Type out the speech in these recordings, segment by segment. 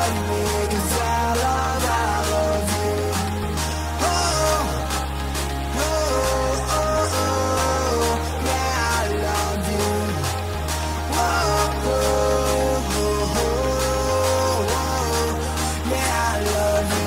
love me, 'cause I love you. Oh, oh, oh, oh, yeah, I love you. Oh, oh, oh, oh, oh, yeah, I love you.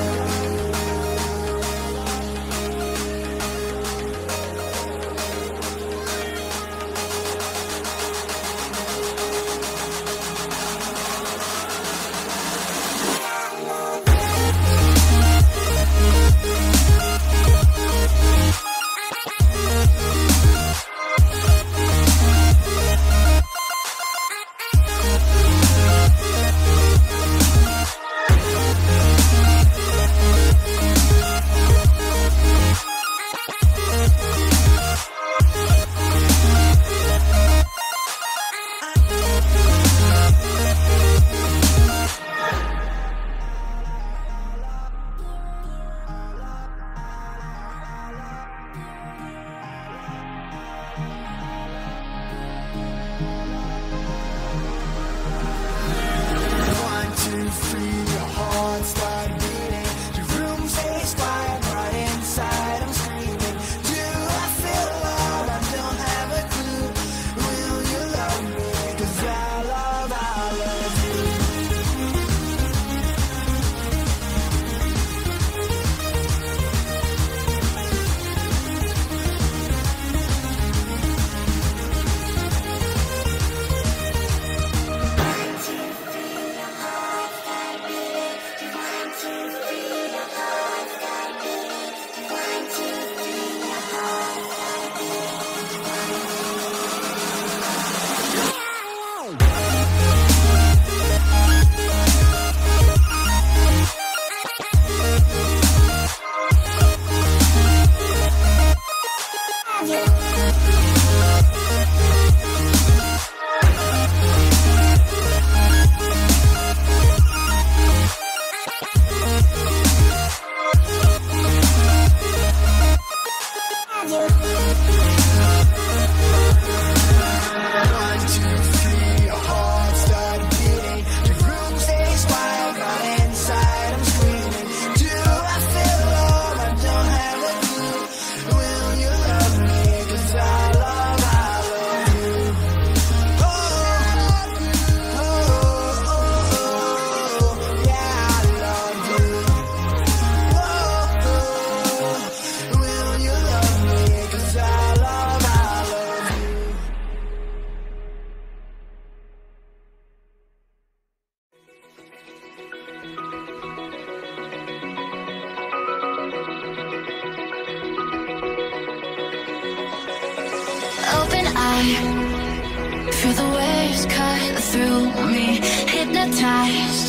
Feel the waves cut through me, hypnotized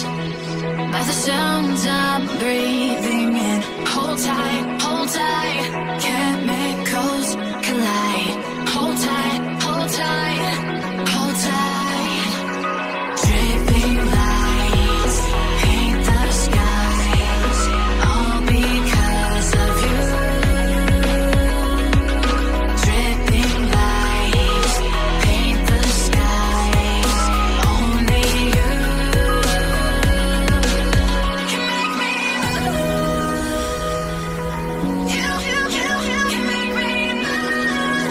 by the sounds I'm breathing in. Hold tight, chemicals collide. Hold tight, hold tight, hold tight. Dripping lights paint the skies, all because of you. Dripping lights paint the skies, only you can make me move. You can make me move.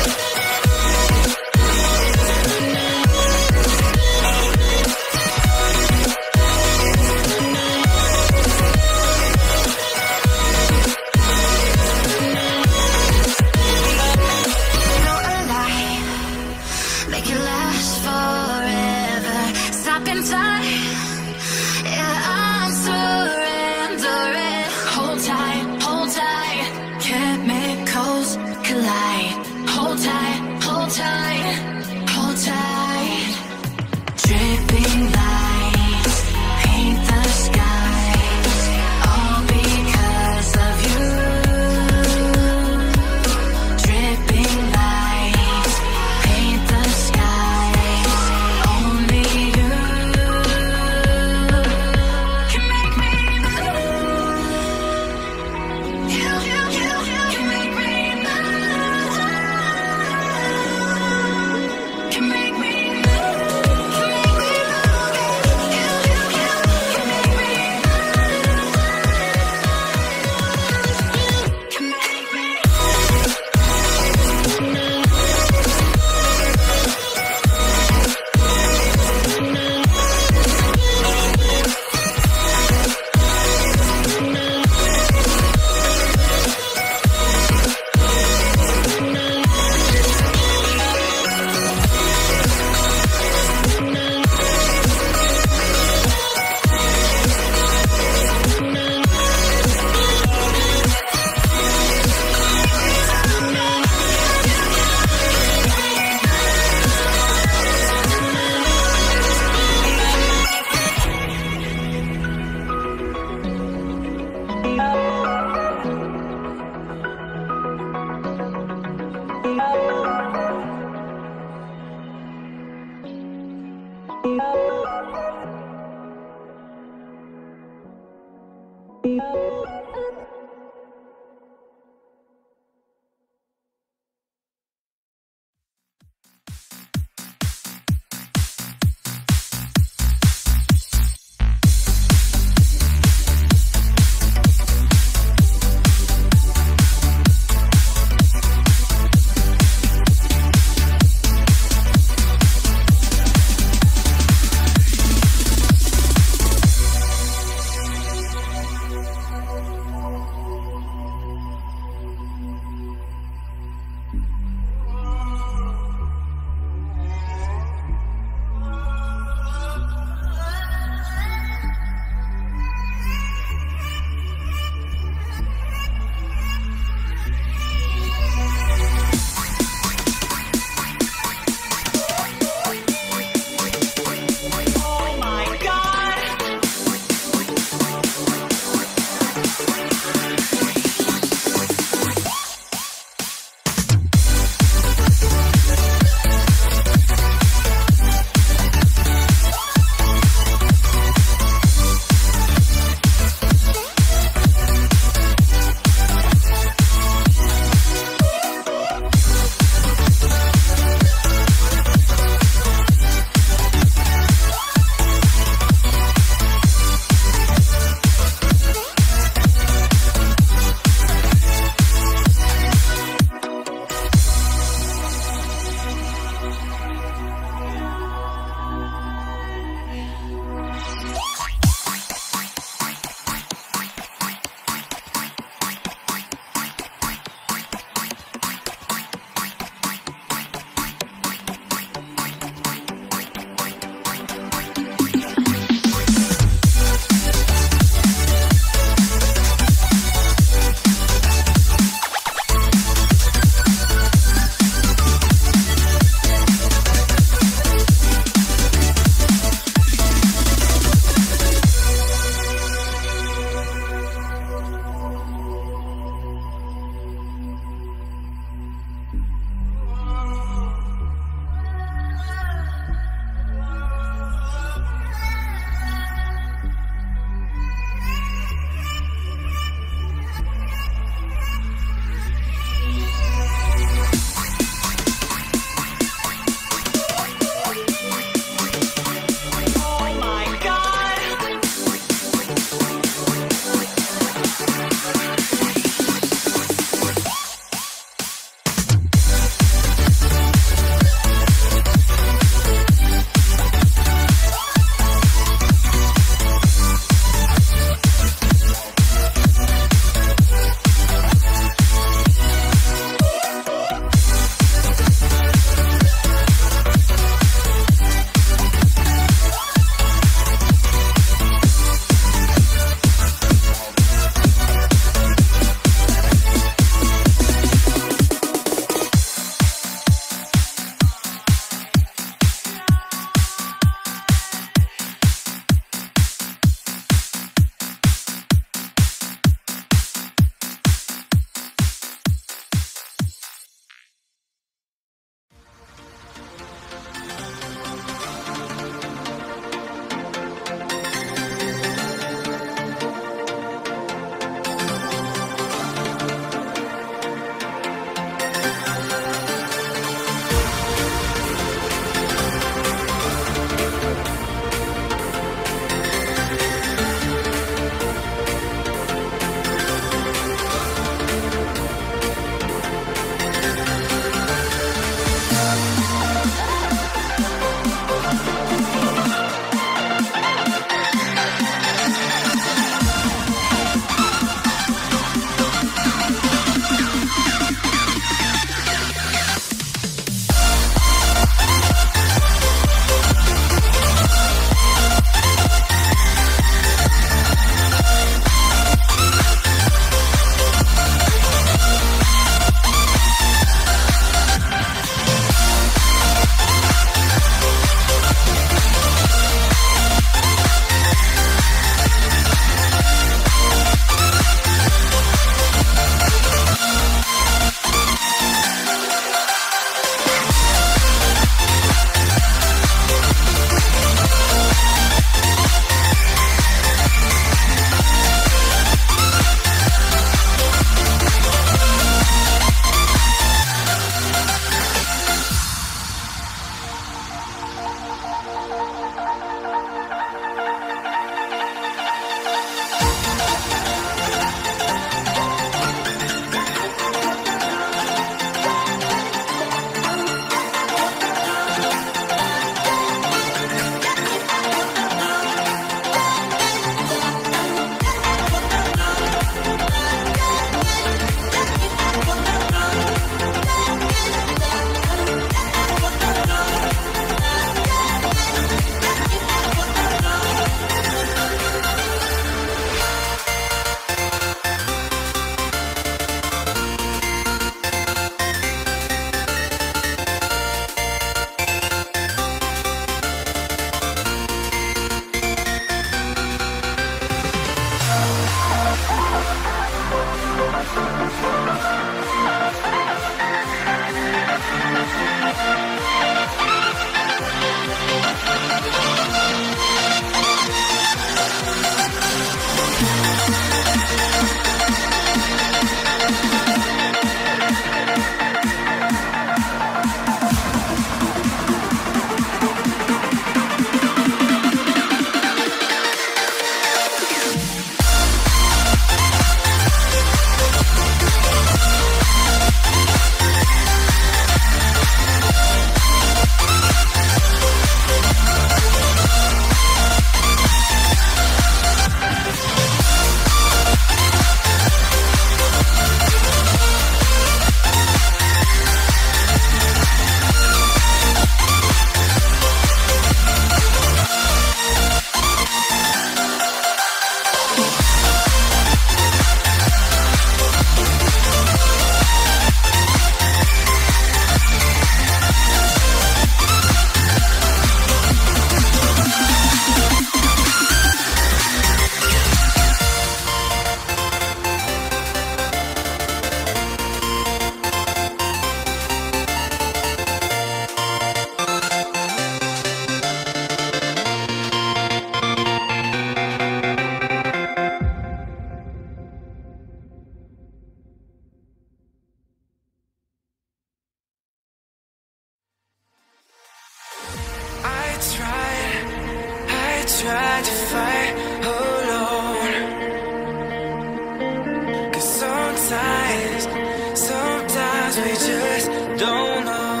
signs. Sometimes we just don't know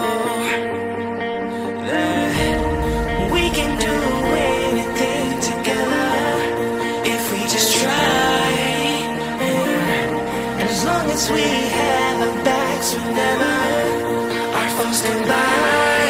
that we can do anything together if we just try. And as long as we have our backs, whenever our foes come by,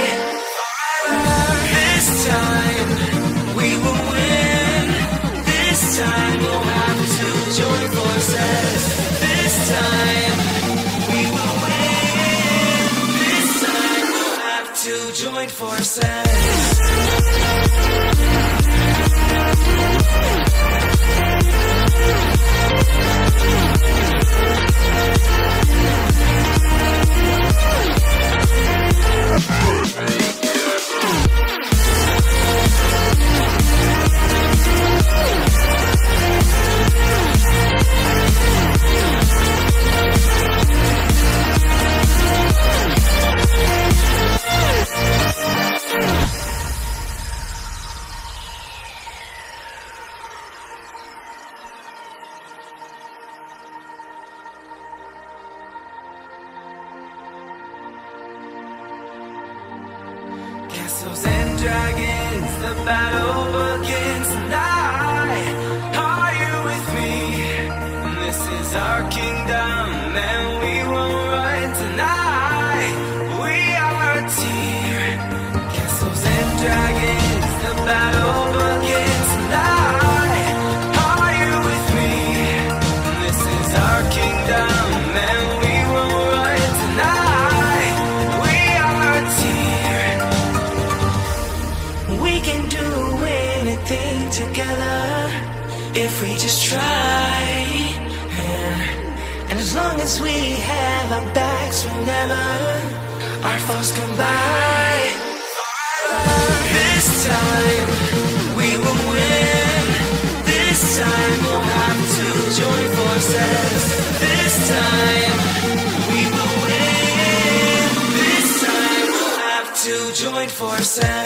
this time we will win. This time we'll have to join forces. This time we will win. This time we'll have to join forces. Castles and dragons, the battle begins tonight. Are you with me? This is our kingdom, and we won't run tonight. We are a team. Castles and dragons, the battle begins tonight. Are you with me? This is our kingdom, and we won't run tonight. We are a team. We can do anything together if we just try. And as long as we have our backs, whenever our foes come by, this time we will win. This time we'll have to join forces. This time we will win. This time we'll have to join forces.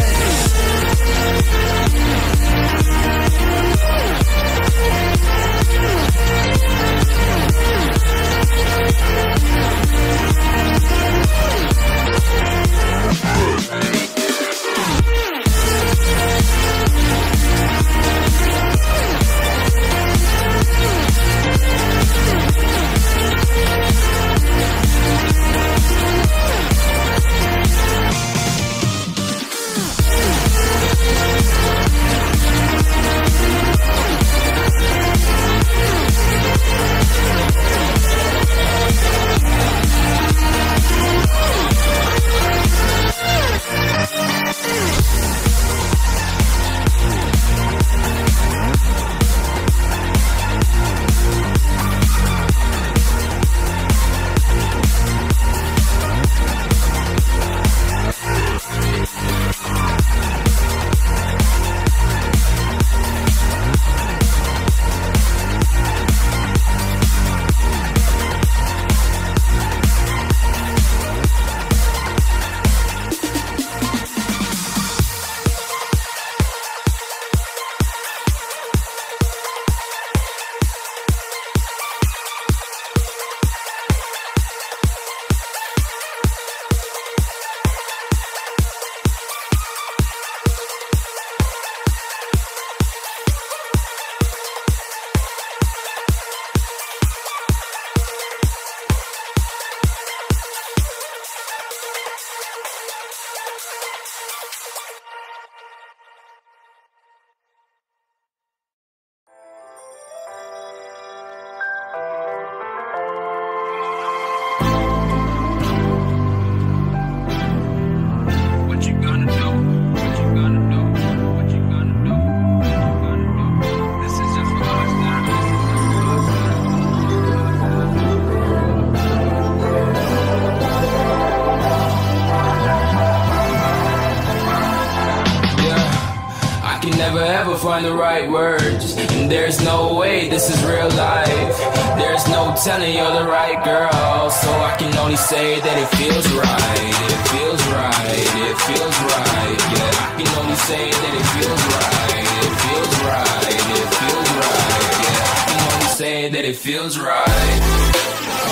Find the right words, and there's no way this is real life. There's no telling you're the right girl, so I can only say that it feels right. It feels right, it feels right. Yeah, I can only say that it feels right. It feels right, it feels right. Yeah, I can only say that it feels right.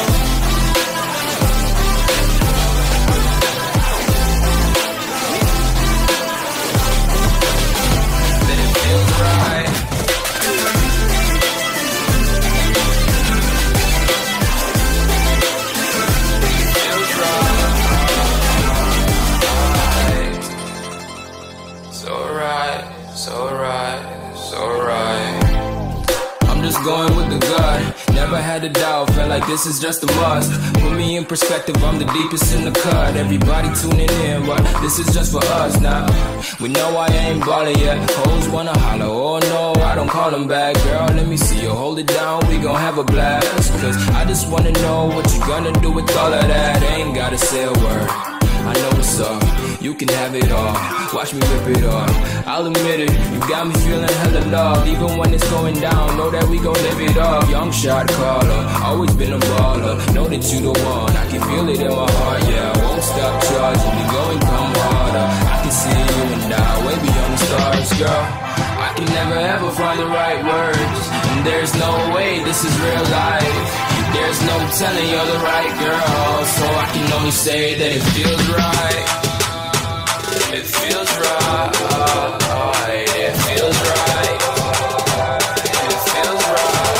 never had a doubt, felt like this is just a must. Put me in perspective, I'm the deepest in the cut. Everybody tuning in, but this is just for us now. We know I ain't ballin' yet, hoes wanna holler, oh no, I don't call them back. Girl, let me see you hold it down, we gon' have a blast. Cause I just wanna know what you gonna do with all of that. Ain't gotta say a word, I know what's up, you can have it all. Watch me rip it off, I'll admit it, you got me feeling hella loved. Even when it's going down, know that we gon' live it up. Young shot caller, always been a baller. Know that you the one, I can feel it in my heart. Yeah, I won't stop charging, you go and come harder. I can see you and I, way beyond the stars, girl. I can never ever find the right words, and there's no way this is real life. There's no telling you're the right girl, so I can only say that it feels right. It feels right. It feels right. It feels right.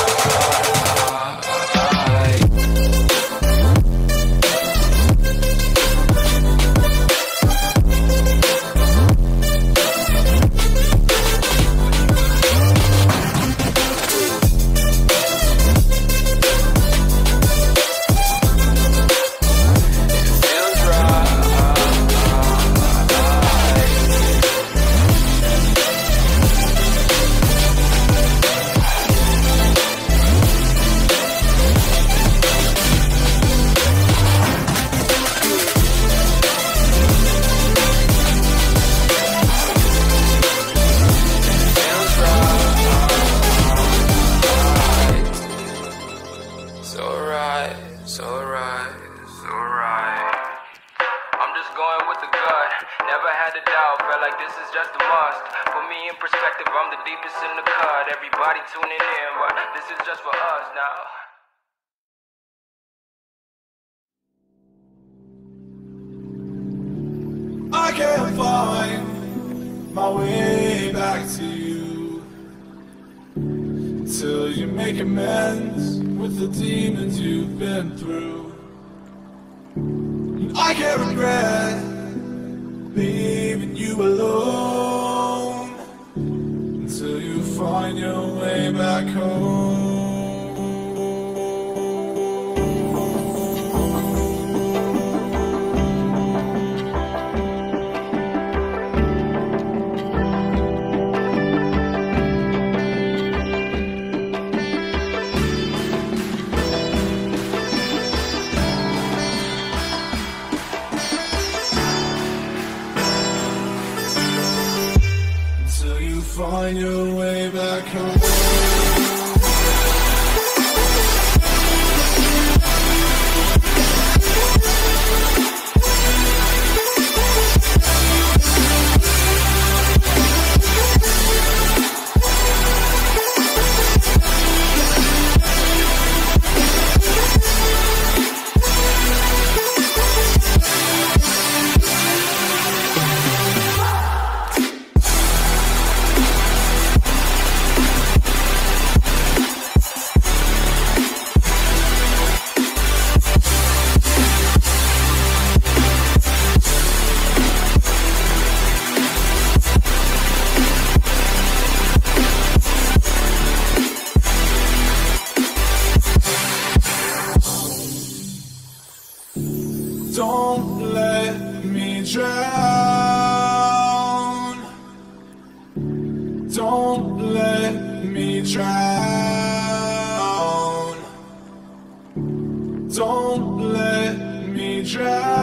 I can't find my way back to you till you make amends with the demons you've been through. And I can't regret leaving you alone until you find your way back home. Find your way back home. Don't let me drown. Don't let me drown. Don't let me drown.